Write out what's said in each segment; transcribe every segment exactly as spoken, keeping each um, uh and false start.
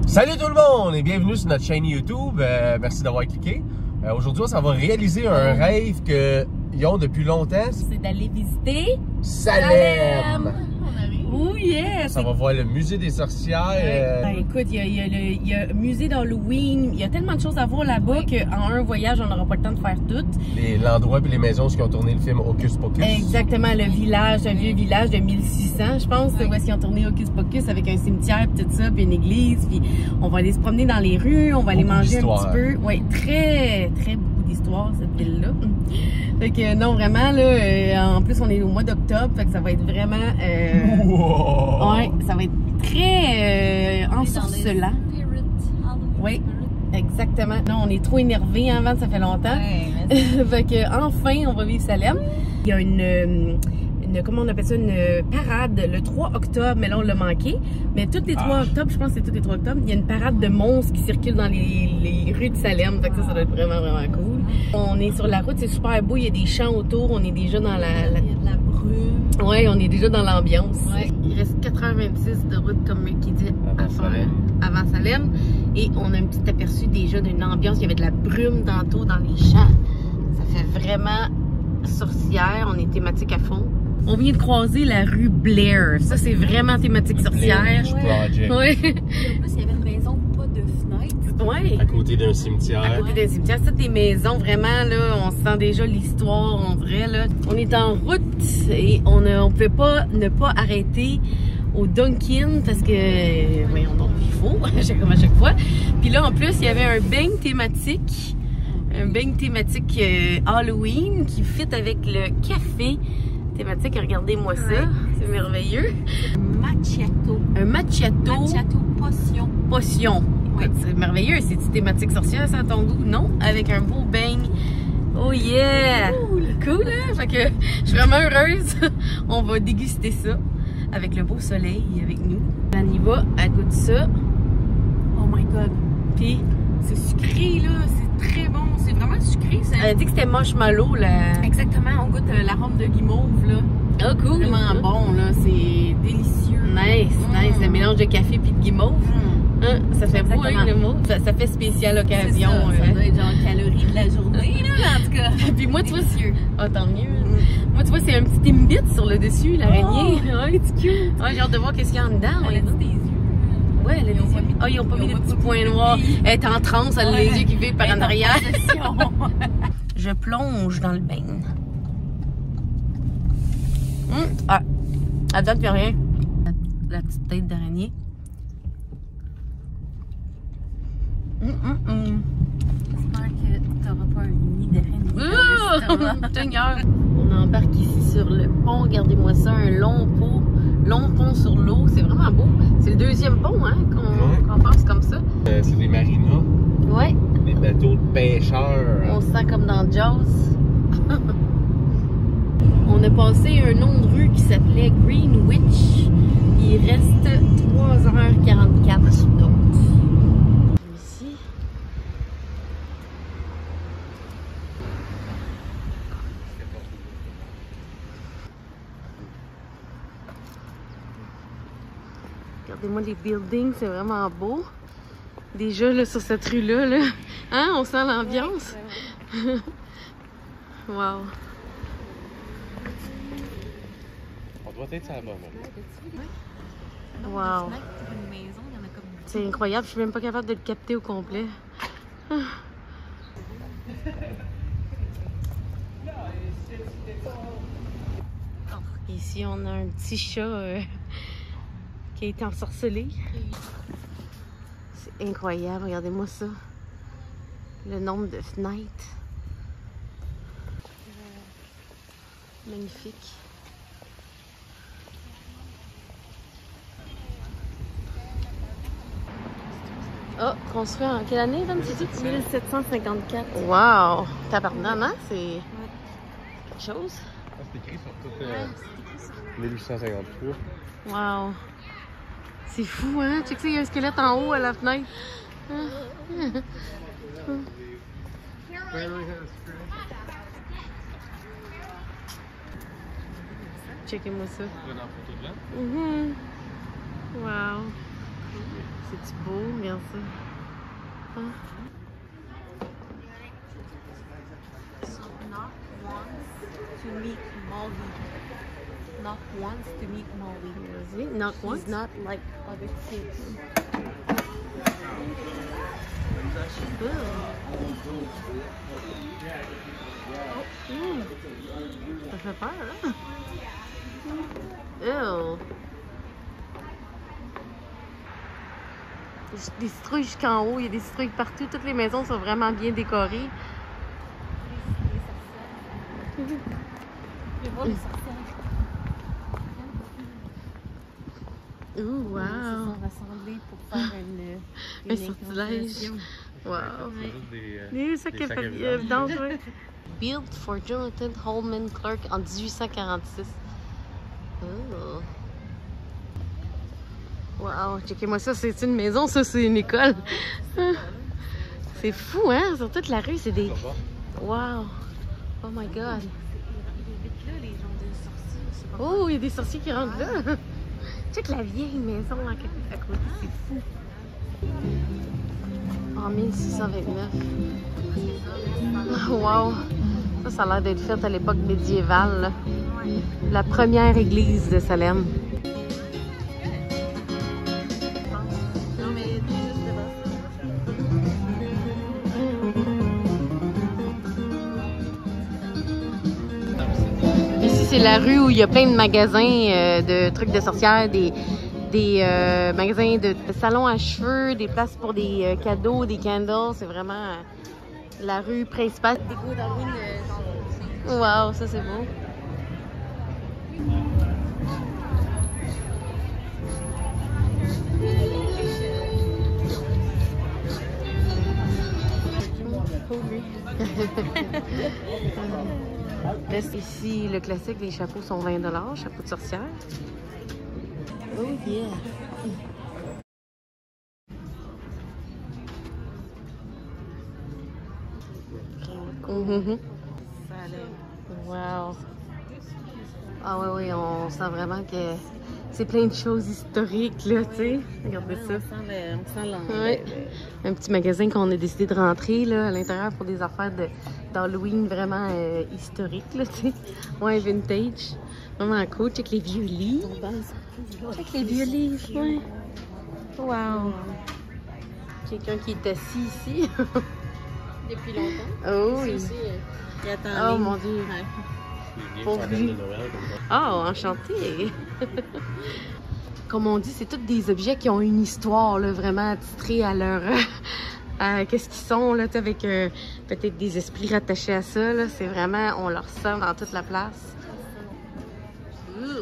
Salut tout le monde et bienvenue sur notre chaîne YouTube. Euh, merci d'avoir cliqué. Euh, Aujourd'hui, on s'en va réaliser un rêve qu'ils ont depuis longtemps. C'est d'aller visiter Salem! Salem. Oh yes! Ça va voir le musée des sorcières. Euh... Ben, écoute, il y a, il y a le il y a le musée d'Halloween. Il y a tellement de choses à voir là-bas oui. qu'en un voyage, on n'aura pas le temps de faire tout. L'endroit et les maisons qui ont tourné le film Hocus Pocus. Exactement, le village, un vieux village de mille six cents, je pense, oui. où est-ce qu'ils ont tourné Hocus Pocus avec un cimetière, puis tout ça, puis une église. Puis on va aller se promener dans les rues, on va aller beaucoup manger un petit peu. Oui, très, très beaucoup d'histoire, cette ville-là. Fait que non, vraiment, là, euh, en plus, on est au mois d'octobre, fait que ça va être vraiment... Euh, wow. Ouais, ça va être très euh, ensorcelant. Oui, exactement. Non, on est trop énervés, hein, Van, ça fait longtemps. Ouais, fait que enfin, on va vivre Salem. Il y a une... Une, comment on appelle ça, une parade le trois octobre, mais là on l'a manqué. Mais tous les trois octobre, je pense que c'est tous les trois octobre, il y a une parade de monstres qui circulent dans les, les rues de Salem. Fait que ça, ça doit être vraiment, vraiment cool. On est sur la route, c'est super beau, il y a des champs autour, on est déjà dans la... la... Il y a de la brume. Ouais, on est déjà dans l'ambiance. Ouais. Il reste quatre heures vingt-six de route, comme qui dit, avant, à faire, Salem. avant Salem. Et on a un petit aperçu déjà d'une ambiance, il y avait de la brume tantôt dans les champs. Ça fait vraiment sorcière, on est thématique à fond. On vient de croiser la rue Blair. Ça, c'est vraiment thématique sorcière. Ouais. Ouais. Et en plus, il y avait une maison pas de fenêtre. Ouais. À côté d'un cimetière. À côté d'un cimetière. C'est des maisons, vraiment, là, on sent déjà l'histoire, en vrai, là. On est en route et on ne on peut pas ne pas arrêter au Dunkin' parce que, voyons donc, il faut, comme à chaque fois. Puis là, en plus, il y avait un beigne thématique, un beigne thématique euh, Halloween qui fit avec le café thématique. Regardez-moi ça, ouais. C'est merveilleux. Macchiato. Un macchiato. Macchiato potion. Potion. Oui. C'est merveilleux. C'est thématique sorcière, ça, à ton goût? Non? Avec un beau beigne. Oh yeah! Cool! Cool, hein? Fait que je suis vraiment heureuse. On va déguster ça avec le beau soleil avec nous. On y va, elle goûte ça. Oh my god! Puis, c'est sucré, là. C'est très bon. C'est vraiment sucré. Ça. Elle a dit que c'était marshmallow, là. Exactement. On goûte euh, l'arôme de guimauve, là. Oh, cool! Vraiment mmh. bon, là. C'est délicieux. Nice, mmh. nice. Le mélange de café puis de guimauve. Mmh. Hein? Ça fait beau, hein, le mot. Ça, ça fait spécial occasion. Ça, euh. ça doit être genre calories de la journée, là, en tout cas. Puis moi, tu vois, c'est... Oh, tant mieux. Mmh. Moi, tu vois, c'est un petit imbit sur le dessus, l'araignée. Oh. Ouais, c'est cute. Ouais, j'ai hâte de voir qu'est-ce qu'il y a en dedans. Elle a dit des yeux. Ouais, elle a des yeux. Ah, oh, ils n'ont pas mis de petits points noirs. Elle est en transe, elle a ouais. les yeux qui vivent par en arrière. Je plonge dans le bain. Hum. Ah, à date, il n'y a rien. La, la petite tête d'araignée. Hum, hum, hum. J'espère que tu n'auras pas un nid d'araignée. Seigneur! On embarque ici sur le pont. Regardez-moi ça, un long pont. Long pont sur l'eau, c'est vraiment beau. C'est le deuxième pont, hein, qu'on ouais. qu'on passe comme ça. Euh, c'est des marinas. Ouais. Des bateaux de pêcheurs. On se sent comme dans Jaws. On a passé un nom de rue qui s'appelait Greenwich. Il reste trois heures quarante-quatre d'autres. Ici. Regardez-moi les buildings, c'est vraiment beau. Déjà, là, sur cette rue-là, là, hein, on sent l'ambiance. Ouais, wow. On doit être sur la bonne. Wow. C'est incroyable, je suis même pas capable de le capter au complet. Ici, on a un petit chat euh, qui a été ensorcelé. C'est incroyable, regardez-moi ça. Le nombre de fenêtres. Magnifique. Oh, construit en quelle année, Van, tu dis? mille sept cent cinquante-quatre. Wow! Tabarnak, hein? C'est ouais. quelque chose. Ah, c'est écrit sur tout euh, ouais, mille huit cent cinquante-trois. Wow! C'est fou, hein? Tu sais qu'il y a un squelette en haut à la fenêtre. Checkez-moi ça. Là, dans le photo blanc. Mm-hmm. Wow! C'est-tu beau? Regarde ça. Ah. So not once to meet Molly. Not once to meet Molly. Vas-y, not He's once. not like other kids. Oh. Mm. Ça fait peur, hein? Ew. Des citrouilles jusqu'en haut, il y a des citrouilles partout. Toutes les maisons sont vraiment bien décorées. Je vais voir les sorcières. Ouh, wow. Ils se sont rassemblés pour faire une, une Un sortilège. incantation. Wow. Juste des, euh, Des sacs des à sacs à papier vidange. dangereux. Built for Jonathan Holman Clark en dix-huit cent quarante-six. Oh. Wow, checkez-moi ça, c'est une maison, ça c'est une école. C'est fou, hein? Sur toute la rue, c'est des... Wow. Oh my god. Ils habitent là, les gens de sorciers. je sais pas Oh, il y a des sorciers qui rentrent là. Check la vieille maison à côté, à côté, c'est fou. En mille six cent vingt-neuf. Wow. Ça, ça a l'air d'être fait à l'époque médiévale, là. La première église de Salem. Non, mais juste Ici, c'est la rue où il y a plein de magasins euh, de trucs de sorcières, des, des euh, magasins de, de salons à cheveux, des places pour des euh, cadeaux, des candles. C'est vraiment euh, la rue principale. des goûts d'Halloween euh, genre. Wow, ça c'est beau. Reste ici le classique, les chapeaux sont vingt dollars, chapeau de sorcière. Oh yeah! Mm-hmm. Wow! Ah oui, oui, on sent vraiment que c'est plein de choses historiques, là, tu sais. Regardez ça. On sent le, on sent l'en- Ouais. Un petit magasin qu'on a décidé de rentrer là, à l'intérieur pour des affaires de, d'Halloween vraiment euh, historiques, là, tu sais. Ouais, vintage. Vraiment cool. Check les vieux livres. Check les vieux livres, ouais. Wow. Quelqu'un qui est assis ici. Depuis longtemps. Oh oui. Aussi, euh, il attend en Oh ligne. mon Dieu. Ouais. Pauvre lui. Oh, enchanté. Comme on dit, c'est tous des objets qui ont une histoire, là, vraiment attitrée à leur... à qu'est-ce qu'ils sont, là, avec euh, peut-être des esprits rattachés à ça, là. C'est vraiment... On leur sent dans toute la place. Ouh.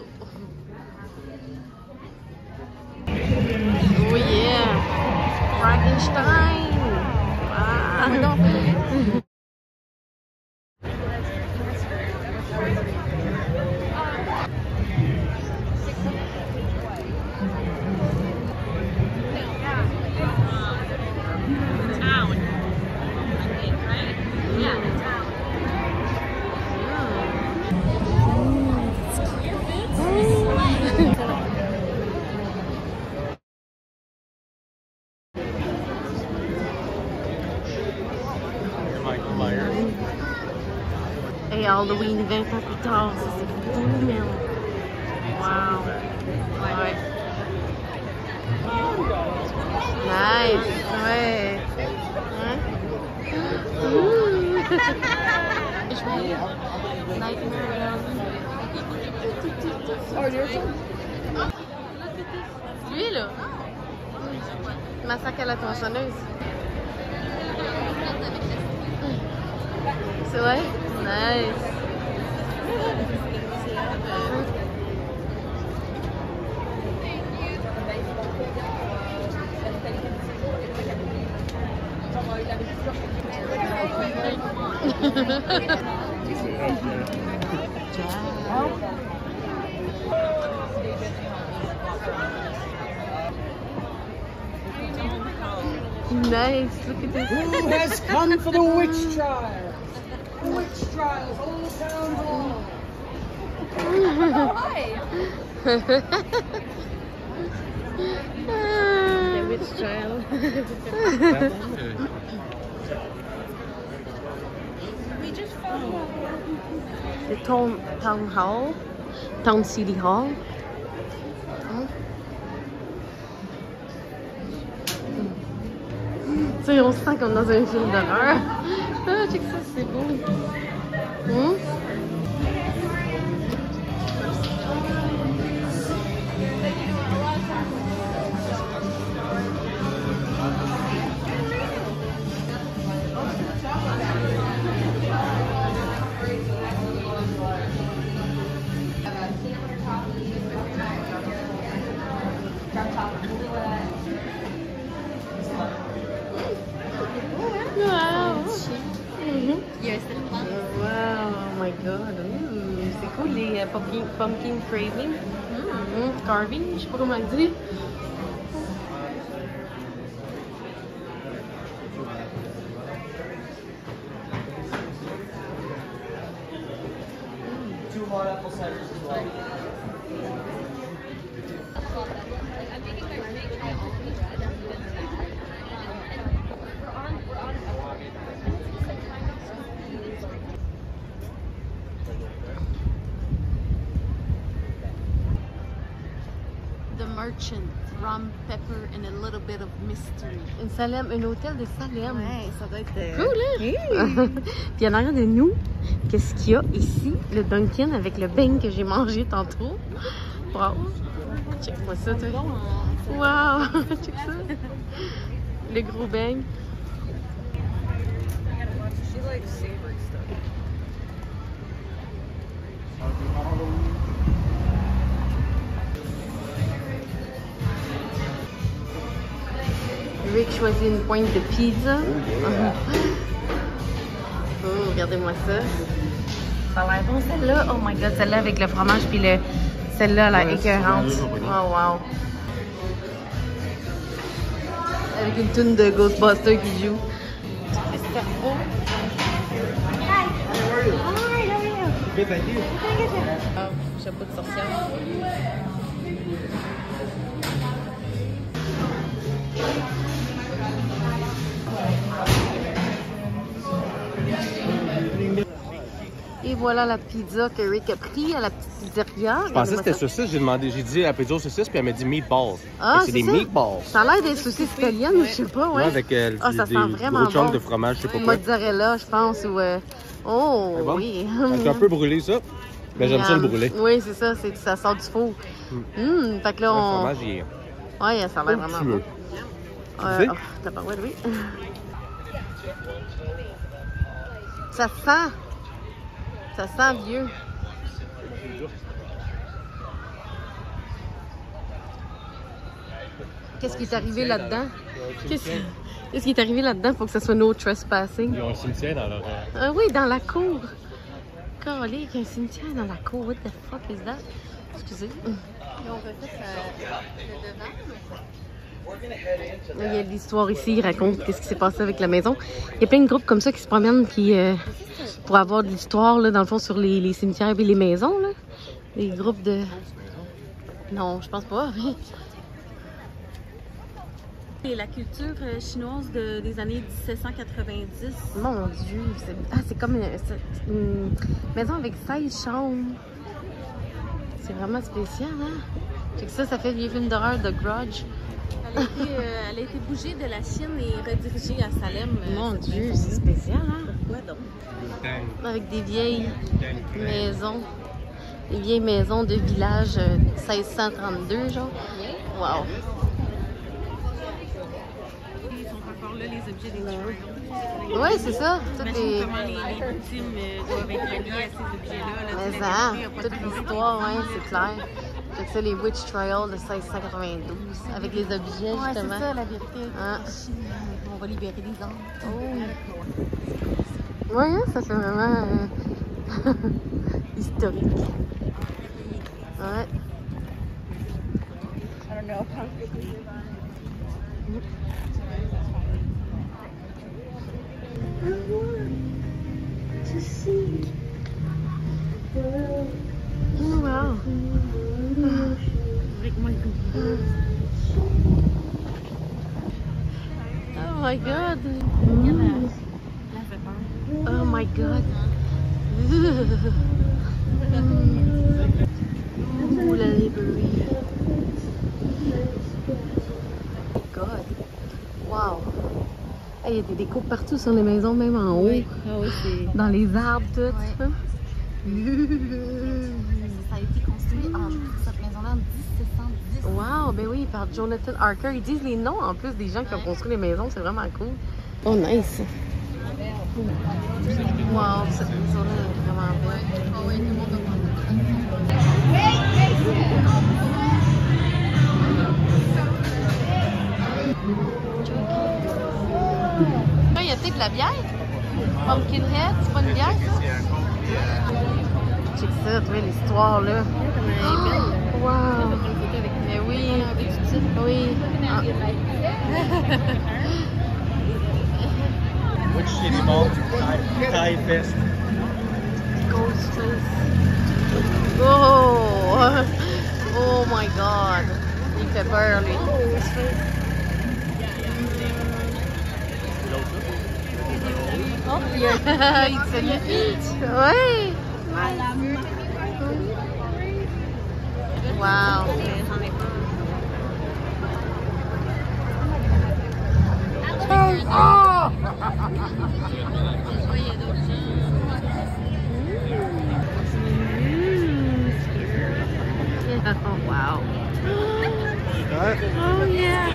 Oh yeah! Frankenstein! Ah, non. Et Halloween vingt ans plus tard, ça c'est fou, man. Wow. Ouais. Nice. Ouais. Hein? Ouh. Nightmare. Lui là. Massacre à la tronçonneuse. C'est vrai? Nice. Nice, look at this. Who has come for the witch trial? Witch trials, Old Town Hall. Oh, hi! Ah. witch child. We just found one. The town, town hall. Town City Hall. Hein? Tu sais, on se sent comme dans un film d'horreur. Ah, check ça, c'est beau. Hum? Wow, oh my god. Ooh, c'est cool les uh, pumpkin, pumpkin craving. Mm. Mm, carving, je sais pas comment le dire. Two hot apple ciders as well. The Merchant, rum, pepper, and a little bit of mystery. Une Salem, un hôtel de Salem. Ouais, ça doit être... Cool, hein? Puis en arrière de nous, qu'est-ce qu'il y a ici? Le Dunkin' avec le beigne que j'ai mangé tantôt. Wow! Check-moi ça, toi. Wow! Check ça. Le gros beigne. She likes savory stuff. Rick choisit une pointe de pizza. Oh, regardez-moi ça. Ça a l'air bon celle-là. Oh my god, celle-là avec le fromage puis le celle-là, la écœurante. Oh wow. Avec une toune de Ghostbusters qui joue. C'est super beau. Hi. How are you? Hi, how are you? Good, thank you. Ah, chapeau de sorcière. Et voilà la pizza que Rick a pris à la petite pizzeria. Je pensais que c'était saucisse, j'ai demandé, j'ai dit à la pizza aux saucisses, puis elle m'a dit meatballs. Ah, c'est c'est des ça? meatballs. Ça a l'air des saucisses italiennes, ou je sais pas, ouais. Ouais, avec euh, Ah, des, ça sent des vraiment gros chunks bon. de fromage, je sais pas quoi. Mozzarella, je pense, ou... euh, Oh, C'est bon? oui. C'est un peu brûlé, ça. Mais j'aime ça le brûler. Oui, c'est ça, c'est ça sort du four. Mm. Hum, fait que là, Le on... fromage, il est Ouais, ça a l'air vraiment onctueux. bon. Euh, sais? oh, t'as pas... Ouais, oui. Ça sent... Ça sent vieux. Qu'est-ce qui est arrivé là-dedans? Qu'est-ce qu'est-ce qui est arrivé là-dedans pour que ça soit no trespassing? Ils ont un cimetière dans leur... Ah oui, dans la cour. Calé, un cimetière dans la cour. What the fuck is that? Excusez. Ils ont refait ça, le devant. Il y a l'histoire ici, il raconte qu'est-ce qui s'est passé avec la maison. Il y a plein de groupes comme ça qui se promènent qui, euh, pour avoir de l'histoire, là, dans le fond, sur les, les cimetières et les maisons. Là. Des groupes de... Non, je pense pas. C'est la culture chinoise de, des années dix-sept cent quatre-vingt-dix. Mon Dieu, c'est ah, c'est comme une, une maison avec seize chambres. C'est vraiment spécial, hein? Fait que ça, ça fait vieux film d'horreur de Grudge. Elle a, été, euh, elle a été bougée de la Chine et redirigée à Salem. Euh, Mon Dieu, c'est spécial, hein? Pourquoi donc? Avec des vieilles maisons. Des vieilles maisons de village euh, seize cent trente-deux, genre. Wow! Ils sont encore là, les objets des tueurs. Oui, c'est ça. Toutes Imagine les... comment les, les victimes euh, doivent être reliées à ces objets-là. Là, Mais tu sais, ça, il y a pas toute de temps. l'histoire, ouais, c'est clair. Fait que ça, les Witch Trials de seize cent quatre-vingt-douze, avec les objets, Ouais, c'est justement. ça, la vérité. Hein? On va libérer les âmes. Oh. Ouais, hein, ça fait vraiment euh, historique. Ouais. I don't know. Oh, wow. Avec moi le goût. my god. Mm. Oh my god. Ooh, la library. Oh god. Wow. Il y a des décos partout sur les maisons, même en haut. Oui. Ah oui, c'est... Dans les arbres, tout. Ouais. Hein? Ça a été construit en cette maison-là en dix-sept cent dix. Wow, ben oui, par Jonathan Harker. Ils disent les noms en plus des gens qui ont construit les maisons, c'est vraiment cool. Oh, nice. Wow, cette maison-là est vraiment belle. Ah oui, tout le monde a Il y a peut-être de la bière? Pumpkinhead, c'est pas une bière, ça? Check ça, tu vois l'histoire là. Wow! Mais oui, oui. Ah. Which city mall? Thai Fest. Ghostface. Oh! Oh my god! Il fait peur, lui. Ghostface. Oh, il y a... il te salue. Ouais! Wow! Ah! Oh, wow! Right? Oh, yeah!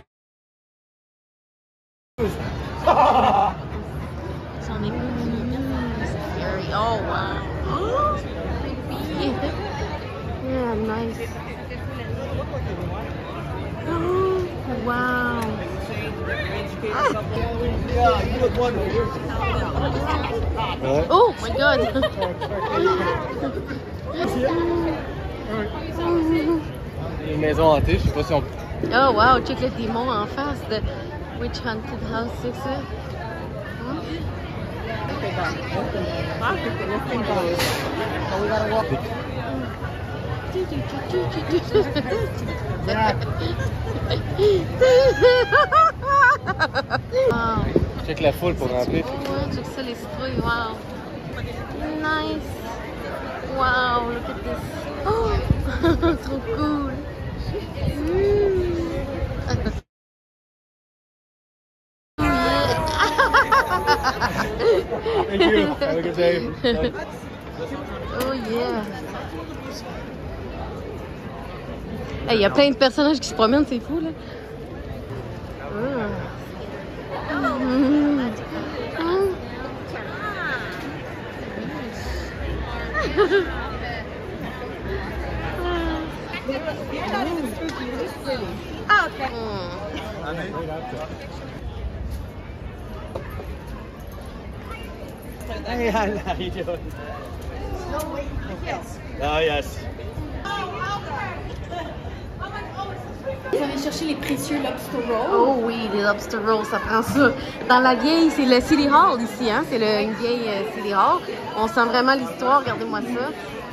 Scary. Oh, wow. Creepy. Yeah, nice. Oh, wow. Yeah, you look wonderful. Right? Oh, my God. Une maison hantée, je sais pas si on... Oh, wow. Check le démon en face de Witch Haunted House, c'est ça? Hein? Wow. Check la foule pour rentrer. Ouais, check ça, les citrouilles, wow. Nice. Wow, look at this. Oh, trop cool. Thank you. Have a good day. Oh yeah. Il hey, y a plein de personnages qui se promènent, c'est fou là. Ah. Mm. Ah, okay. Mm. Hey, how you doing? Oh, yes. Vous allez chercher les précieux lobster rolls. Oh oui, les lobster rolls, ça prend ça. Dans la vieille, c'est le City Hall ici, hein? C'est le, une vieille euh, City Hall. On sent vraiment l'histoire, regardez-moi ça.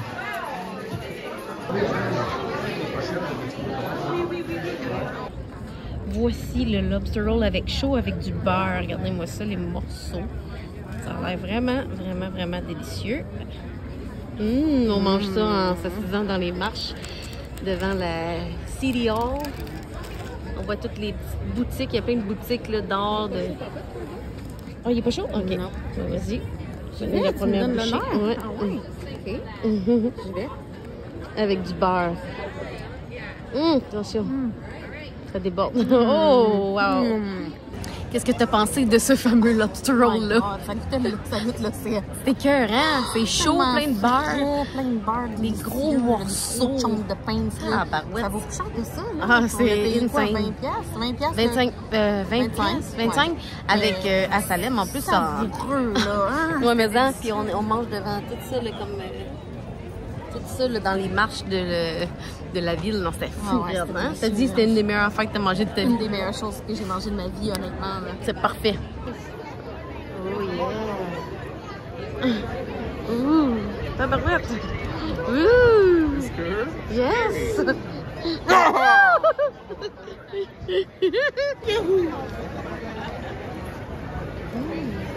Voici le lobster roll avec chaud, avec du beurre. Regardez-moi ça, les morceaux. Ça a l'air vraiment, vraiment, vraiment délicieux. Mmh, on mange ça en s'assisant dans les marches devant la City Hall. On voit toutes les petites boutiques. Il y a plein de boutiques là, d'or. De... Oh, il est pas chaud? Ok. Non. Vas-y. Je Ouais, la tu première me donnes bouchée. l'honneur. Ouais. Ah ouais? Ok. Mhm. Je vais. Avec du beurre. Mmh, attention. Mm. Ça déborde. Oh, wow. Mm. Qu'est-ce que tu as pensé de ce fameux lobster roll-là? Oh, ça goûte le- ça goûte l'océan. C'est écœurant. C'est chaud, Tellement plein de beurre. frais, plein de beurre, Des gros morceaux. Des chunks de pince. Ah, là. barouette. Ça vaut plus cher que ça. Là. Ah, On c'est l'a payé quoi, insane. vingt piastres? vingt piastres? vingt-cinq, euh, vingt vingt-cinq, piastres, vingt-cinq, avec euh, à Salem en plus. Ça en... vibreux, là. Hein? Ouais, mais ça, puis on, on mange devant tout ça, là, comme euh, tout ça là, dans les marches de, le- de la ville. Non, c'était fou, Ah ouais, regarde, c'était hein? délicieux, T'as dit que c'était une des meilleures affaires que t'as mangé de ta Une vie. des meilleures choses que j'ai mangées de ma vie, honnêtement. Là. C'est parfait. Oh yeah! Ouh! Tabarouette! Ouh! Yes!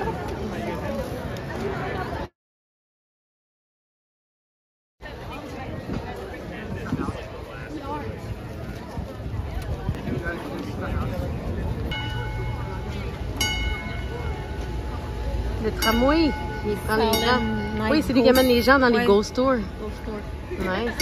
Le tramway, il prend les gens. Nice Oui, c'est lui qui amène les gens dans Ouais. les ghost tours. Ghost tour. Nice.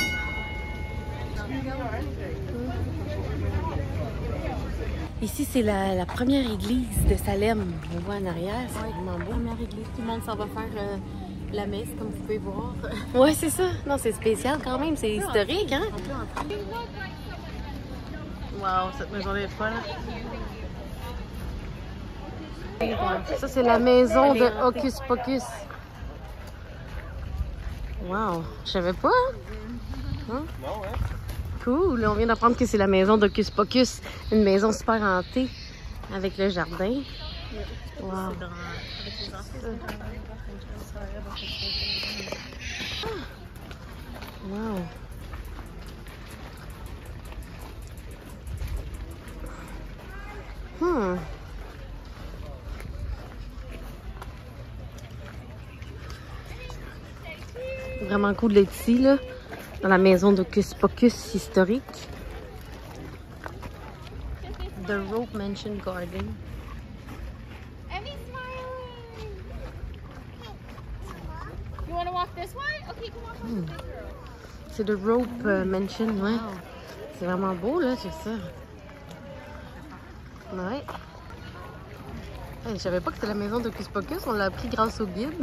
Ici, c'est la, la première église de Salem. On voit en arrière, c'est Ouais. vraiment beau. Première église, tout le monde s'en va faire euh, la messe, comme vous pouvez voir. Ouais, c'est ça. Non, c'est spécial quand même. C'est historique, hein? On peut entrer. Wow, cette maison-là est folle. Ça, c'est la maison de Hocus Pocus. Wow, je savais pas. Hein? Non, hein? Cool, on vient d'apprendre que c'est la maison d'Hocus Pocus. Une maison super hantée avec le jardin. Wow. Wow. Hmm. Vraiment cool d'être ici, là, dans la maison d'Hocus Pocus historique. The Rope Mansion Garden. Emmy's smiling. You want to walk this way? Okay, come on. Hmm. C'est The Rope euh, Mansion, ouais. C'est vraiment beau, là, c'est ça. Ouais. Hey, je savais pas que c'était la maison d'Hocus Pocus, on l'a appris grâce au guide.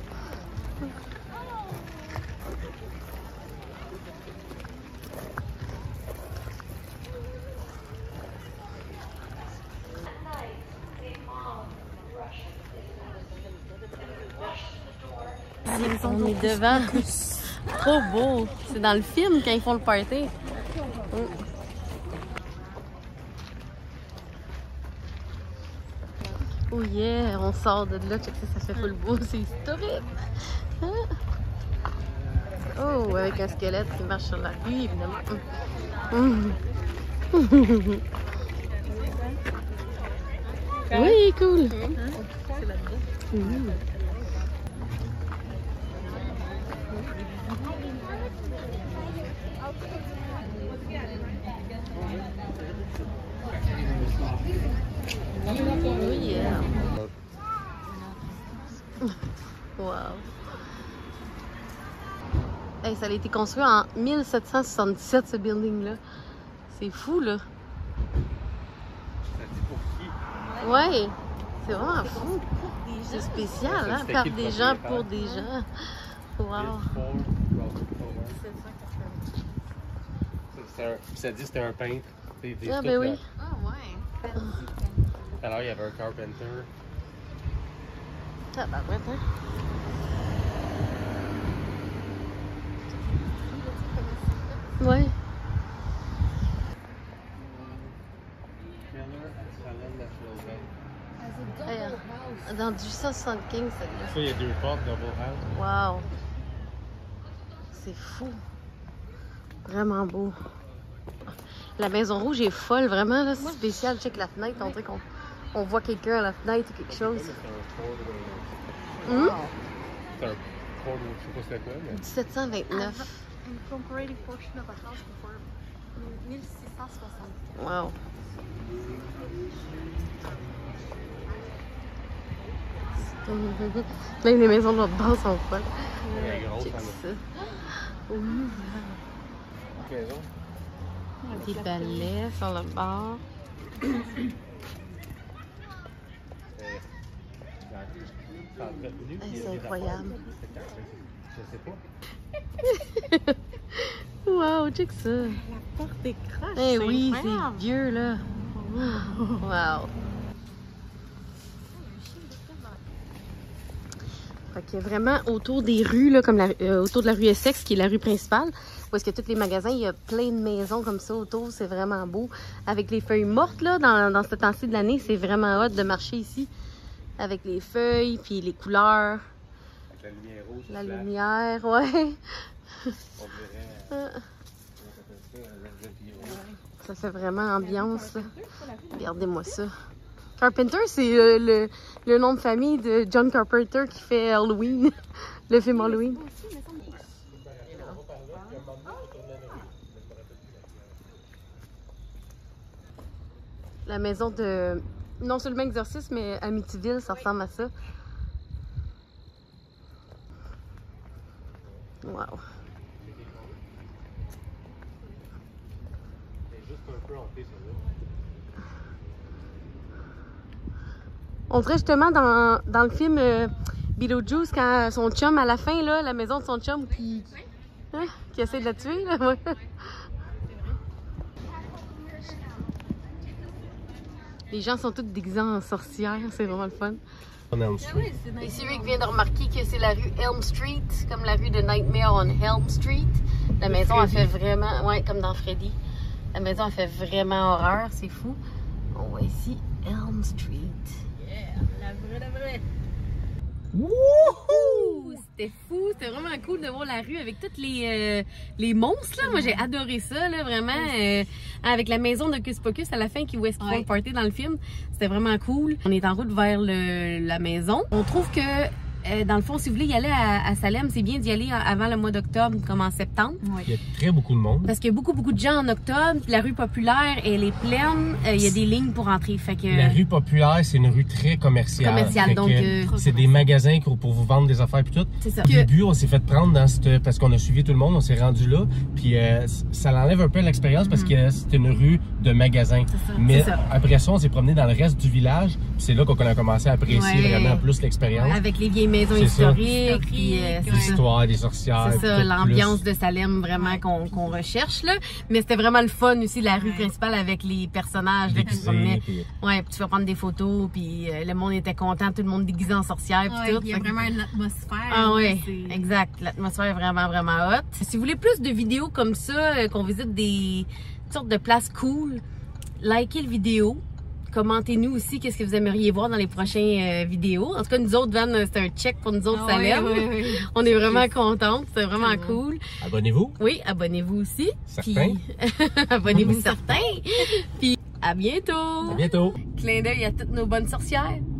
On est devant. Trop beau. C'est dans le film quand ils font le party. Mm. Oh yeah, on sort de là, check ça, ça fait full beau, c'est historique. Oh, avec un squelette qui marche sur la rue, évidemment. Mm. Oui, cool. Mm. Oh yeah. Wow. Hey, ça a été construit en mille sept cent soixante-dix-sept, ce building-là. C'est fou, là. Ouais, c'est vraiment fou. C'est spécial, hein? Faire des gens pour des gens. Wow. Ça dit que c'était un peintre. Ah, ben oui. Ah ouais. Alors, il y avait un carpenter. Ah, ben ouais, hein? Ouais. Hey, hein, dans dix-huit cent soixante-quinze, celle-là. Ça, il y a deux portes, double house. Wow. C'est fou. Vraiment beau. La maison rouge est folle, vraiment, là. C'est spécial. Check la fenêtre. On dirait qu'on on voit quelqu'un à la fenêtre ou quelque chose. Hum? C'est un port, je sais pas c'était quoi, mais... dix-sept cent vingt-neuf. Incorporated portion of a house before mille six cent soixante. Wow. Même les maisons de l'autre bord sont folles. Elle est grosse, Check en ça. effet. Ouh. Maison. Des balais sur le bord. Hey, c'est incroyable. Je sais pas. Wow, check ça. La porte est croche. Eh oui, incroyable. c'est vieux là. Wow. Fait que vraiment autour des rues, là, comme la, euh, autour de la rue Essex, qui est la rue principale, où est-ce que tous les magasins, il y a plein de maisons comme ça autour, c'est vraiment beau. Avec les feuilles mortes là, dans, dans ce temps-ci de l'année, c'est vraiment hot de marcher ici. Avec les feuilles, puis les couleurs. Avec la lumière rouge. La flash, lumière, ouais. on dirait... Ça Ça fait vraiment ambiance. Là. Regardez-moi ça. Carpenter, c'est euh, le, le nom de famille de John Carpenter qui fait Halloween, le film Halloween. La maison de... Non seulement Exorciste, mais Amityville, ça ressemble à ça. Wow. On dirait justement dans, dans le film euh, Beetlejuice, quand son chum à la fin, là, la maison de son chum qui, hein, qui essaie de la tuer. Là, ouais. Les gens sont tous déguisés en sorcières, c'est vraiment le fun. Et Cyril vient de remarquer que c'est la rue Elm Street, comme la rue de Nightmare on Elm Street. La maison a fait vraiment, ouais, comme dans Freddy. La maison a fait vraiment horreur, c'est fou. On voit ici Elm Street. Yeah, la vraie, la vraie. Wouhou! C'était fou, c'était vraiment cool de voir la rue avec toutes les, euh, les monstres. Là. Moi, j'ai adoré ça, là, vraiment. Euh, avec la maison d'Hocus Pocus à la fin qui où est-ce qu'ils font le party dans le film. C'était vraiment cool. On est en route vers le, la maison. On trouve que, euh, dans le fond, si vous voulez y aller à, à Salem, c'est bien d'y aller avant le mois d'octobre, comme en septembre. Oui. Il y a très beaucoup de monde. Parce qu'il y a beaucoup, beaucoup de gens en octobre. Puis la rue populaire, elle est pleine. Euh, il y a des lignes pour entrer. Fait que, la rue populaire, c'est une rue très commerciale. Commerciale, donc... Euh, c'est des magasins pour, pour vous vendre des affaires puis tout. C'est ça. Au début, on s'est fait prendre dans cette... Parce qu'on a suivi tout le monde, on s'est rendu là. Puis euh, ça l'enlève un peu l'expérience parce que c'est une rue de magasins. Ça. Mais ça. après ça, on s'est promené dans le reste du village. Puis c'est là qu'on a commencé à apprécier ouais. vraiment plus l'expérience. Avec les vieilles maisons historiques. Puis, euh, l'histoire des sorcières. C'est ça, l'ambiance de Salem vraiment qu'on qu'on recherche là. Mais c'était vraiment le fun aussi, la rue ouais. principale avec les personnages là, qui se promenaient. Puis... Ouais, puis tu vas prendre des photos, puis euh, le monde était content, tout le monde déguisé en sorcière, puis ouais, tout. Il y a vraiment une atmosphère. Ah oui, exact. L'atmosphère est vraiment, vraiment hot. Si vous voulez plus de vidéos comme ça, euh, qu'on visite des sortes de places cool, likez le vidéo. Commentez-nous aussi qu'est-ce que vous aimeriez voir dans les prochaines euh, vidéos. En tout cas, nous autres, Van, c'est un check pour nous autres, oh, Salem. Oui, oui, oui. On est vraiment contentes. C'est vraiment oui. cool. Abonnez-vous. Oui, abonnez-vous aussi. Certains. Puis... abonnez-vous certains. Puis à bientôt. À bientôt. Clin d'œil à toutes nos bonnes sorcières.